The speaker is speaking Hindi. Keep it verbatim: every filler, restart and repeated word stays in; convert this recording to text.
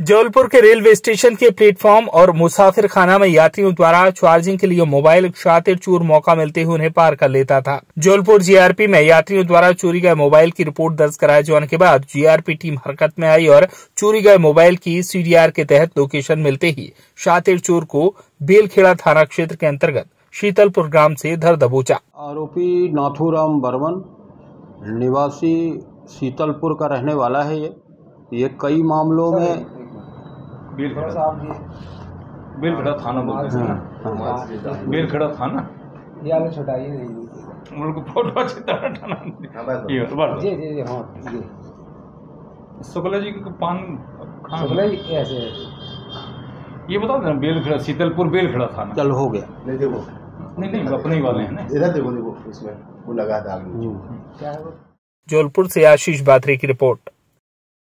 जबलपुर के रेलवे स्टेशन के प्लेटफॉर्म और मुसाफिर खाना में यात्रियों द्वारा चार्जिंग के लिए मोबाइल शातिर चोर मौका मिलते ही उन्हें पार कर लेता था। जबलपुर जीआरपी में यात्रियों द्वारा चोरी गए मोबाइल की रिपोर्ट दर्ज कराए जाने के बाद जीआरपी टीम हरकत में आई और चोरी गए मोबाइल की सीडीआर के तहत लोकेशन मिलते ही शातिर चोर को बेलखेड़ा थाना क्षेत्र के अंतर्गत शीतलपुर ग्राम से धर दबोचा। आरोपी नाथूराम बर्मन निवासी शीतलपुर का रहने वाला है। ये ये कई मामलों में बेलखेड़ा बेलखेड़ा थाना बोलते हैं। बेलखेड़ा थाना ये आगे छुटाइए उनको फोटो अच्छी तरह थाना ये बात जी जी जी हाँ जी शुक्ला जी को पान शुक्ला जी ऐसे ये बता देना बेलखेड़ा शीतलपुर बेलखेड़ा थाना चल हो गया। नहीं देखो नहीं नहीं अपने ही वाले हैं ना। इधर देखो देखो इसमें वो लगा था क्या है वो। जबलपुर से आशीष बाथरी की रिपोर्ट।